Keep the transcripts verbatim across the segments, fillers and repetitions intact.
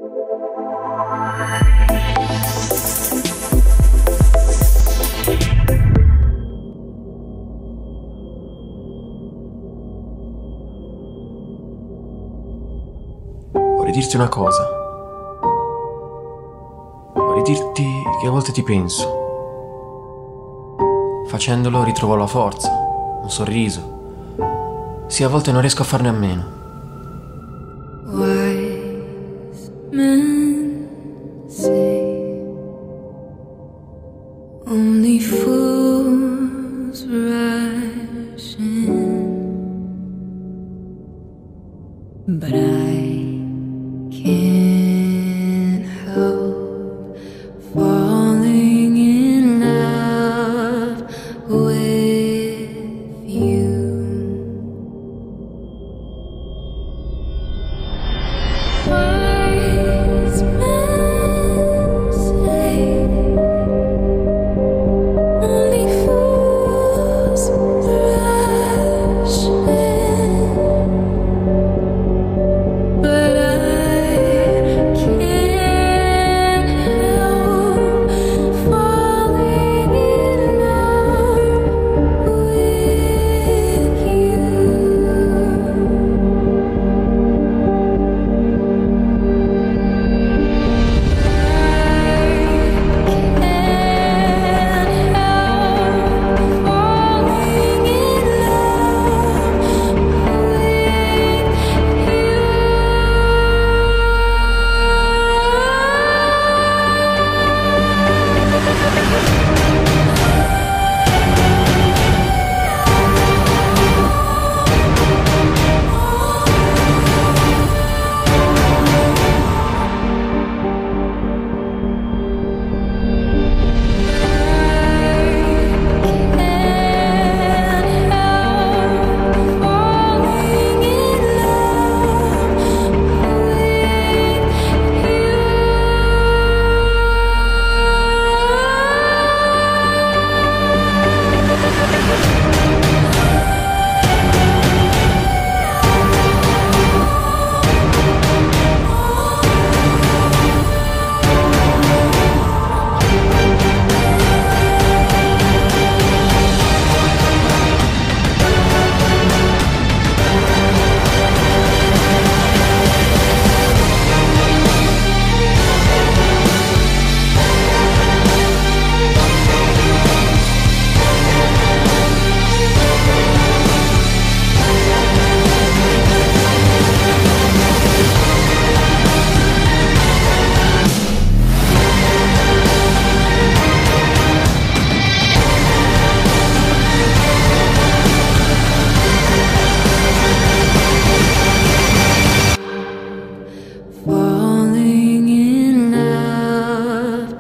Vorrei dirti una cosa. Vorrei dirti che a volte ti penso. Facendolo ritrovo la forza, un sorriso. Sì, a volte non riesco a farne a meno. Wise men say only fools rush in, but I can't help falling in love with you. Wise men say only fools rush in, but I can't help falling in love with you. Falling in love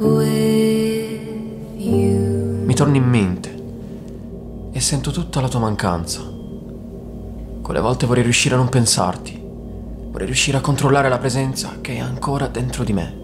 with you. Mi torni in mente e sento tutta la tua mancanza. Quelle volte vorrei riuscire a non pensarti. Vorrei riuscire a controllare la presenza che è ancora dentro di me.